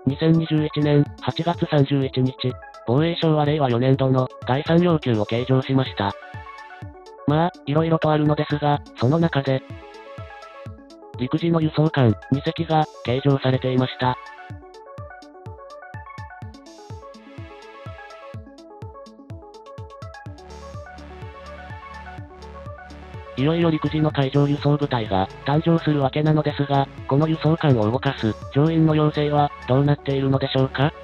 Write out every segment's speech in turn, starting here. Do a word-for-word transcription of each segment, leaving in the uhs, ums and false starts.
にせんにじゅういちねんはちがつさんじゅういちにち、防衛省はれいわよねんどの概算要求を計上しました。まあ、色々とあるのですが、その中で、陸自の輸送艦にせきが計上されていました。いよいよ陸自の海上輸送部隊が誕生するわけなのですが、この輸送艦を動かす乗員の養成はどうなっているのでしょうか？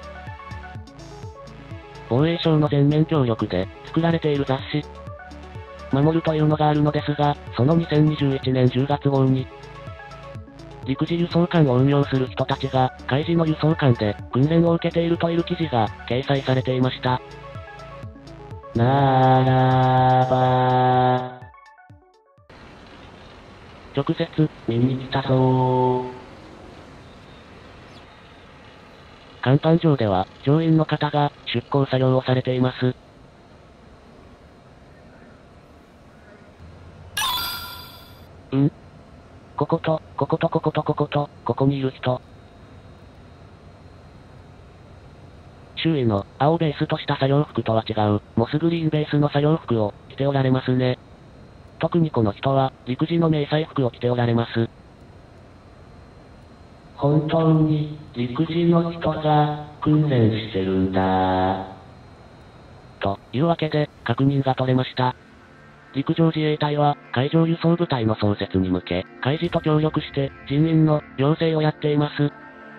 防衛省の全面協力で作られている雑誌、守るというのがあるのですが、そのにせんにじゅういちねんじゅうがつごうに、陸自輸送艦を運用する人たちが海自の輸送艦で訓練を受けているという記事が掲載されていました。ならば、直接、見に来たぞー。甲板上では、乗員の方が出港作業をされています。ん？ここと、こことこことここと、ここにいる人。周囲の青ベースとした作業服とは違う、モスグリーンベースの作業服を着ておられますね。特にこの人は、陸自の迷彩服を着ておられます。本当に、陸自の人が、訓練してるんだ。というわけで、確認が取れました。陸上自衛隊は、海上輸送部隊の創設に向け、海自と協力して、人員の養成をやっています。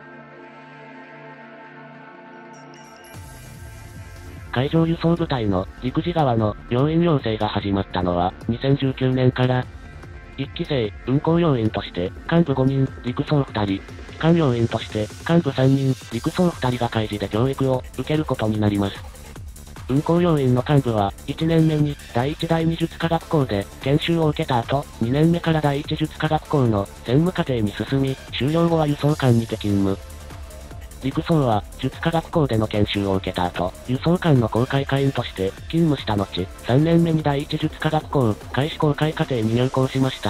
海上輸送部隊の陸自側の要員養成が始まったのはにせんじゅうきゅうねんから、いっきせい運航要員として幹部ごにん、陸曹ふたり、機関要員として幹部さんにん、陸曹ふたりが海自で教育を受けることになります。運航要員の幹部はいちねんめにだいいち第二術科学校で研修を受けた後、にねんめから第一術科学校の専務課程に進み、修了後は輸送艦にて勤務。陸曹は、術科学校での研修を受けた後、輸送艦の航海課員として勤務した後、さんねんめに第一術科学校、開始航海課程に入校しました。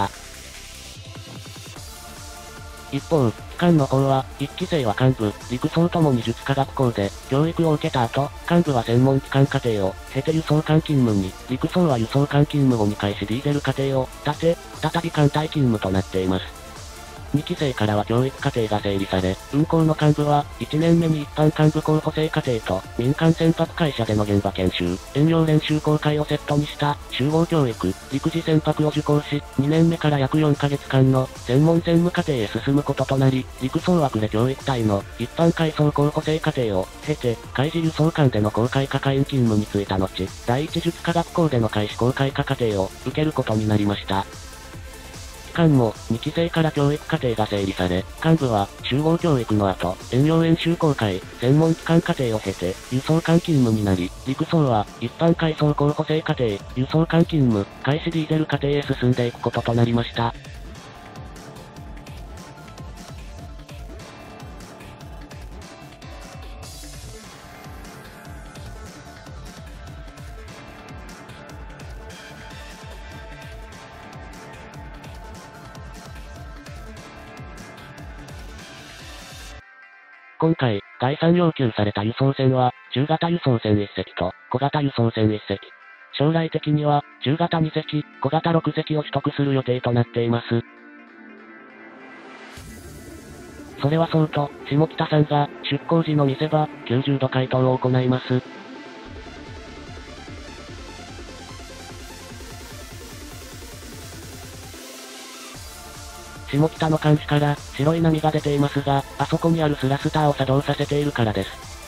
一方、機関の方は、いっきせいは幹部、陸曹ともに術科学校で教育を受けた後、幹部は専門機関課程を経て輸送艦勤務に、陸曹は輸送艦勤務後に開始ディーゼル課程を立て、再び艦隊勤務となっています。にきせいからは教育課程が整理され、運航の幹部はいちねんめに一般幹部候補生課程と民間船舶会社での現場研修、遠洋練習航海をセットにした集合教育、陸自船舶を受講し、にねんめから約よんかげつかんの専門専務課程へ進むこととなり、陸曹枠で教育隊の一般海曹候補生課程を経て、海自輸送艦での航海課課員勤務に就いた後、第一術科学校での開始航海課課程を受けることになりました。機関もにきせいから教育課程が整理され、幹部は集合教育の後、遠洋演習航海、専門機関課程を経て、輸送艦勤務になり、陸曹は一般海曹候補生課程、輸送艦勤務、開始ディーゼル課程へ進んでいくこととなりました。今回、概算要求された輸送船は、中型輸送船いっせきと、小型輸送船いっせき。将来的には、中型にせき、小型ろくせきを取得する予定となっています。それはそうと、下北さんが、出港時の見せ場、きゅうじゅうど回答を行います。下北の監視から白い波が出ていますが、あそこにあるスラスターを作動させているからです。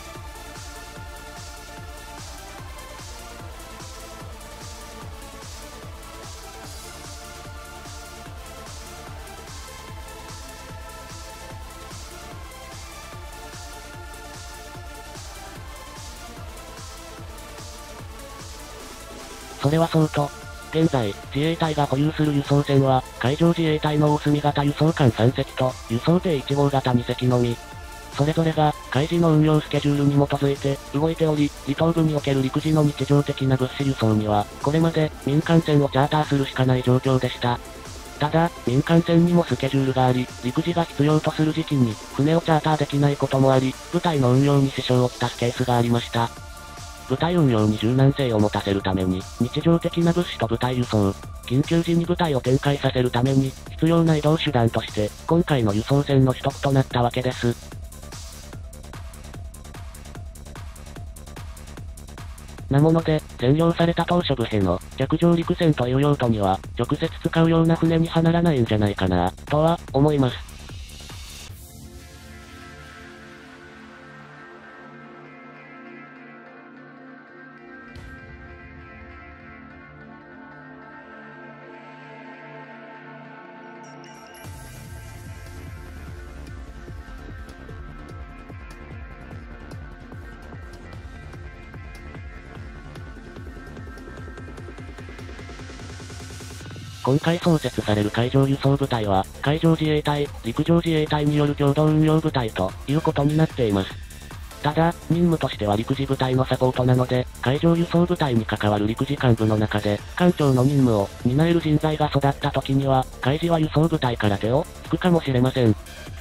それはそうと、現在、自衛隊が保有する輸送船は、海上自衛隊の大隅型輸送艦さんせきと、輸送艇いち号型にせきのみ。それぞれが、海自の運用スケジュールに基づいて、動いており、離島部における陸自の日常的な物資輸送には、これまで、民間船をチャーターするしかない状況でした。 ただ、民間船にもスケジュールがあり、陸自が必要とする時期に、船をチャーターできないこともあり、部隊の運用に支障をきたすケースがありました。部隊運用に柔軟性を持たせるために、日常的な物資と部隊輸送、緊急時に部隊を展開させるために、必要な移動手段として、今回の輸送船の取得となったわけです。なもので、占領された島嶼部への、弱上陸船という用途には、直接使うような船にはならないんじゃないかな、とは、思います。今回創設される海上輸送部隊は、海上自衛隊、陸上自衛隊による共同運用部隊ということになっています。ただ、任務としては陸自部隊のサポートなので、海上輸送部隊に関わる陸自幹部の中で、艦長の任務を担える人材が育った時には、海自は輸送部隊から手を引くかもしれません。